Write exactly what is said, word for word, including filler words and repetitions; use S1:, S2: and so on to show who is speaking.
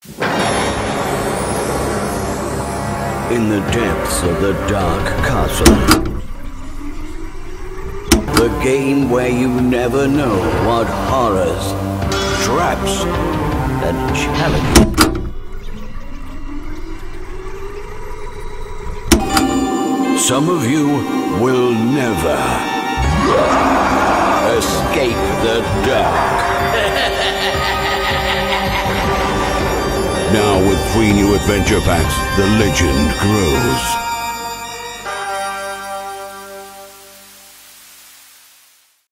S1: In the depths of the dark castle. The game where you never know what horrors, traps, and challenges. Some of you will never escape the dark. Now with three new adventure packs, the legend grows.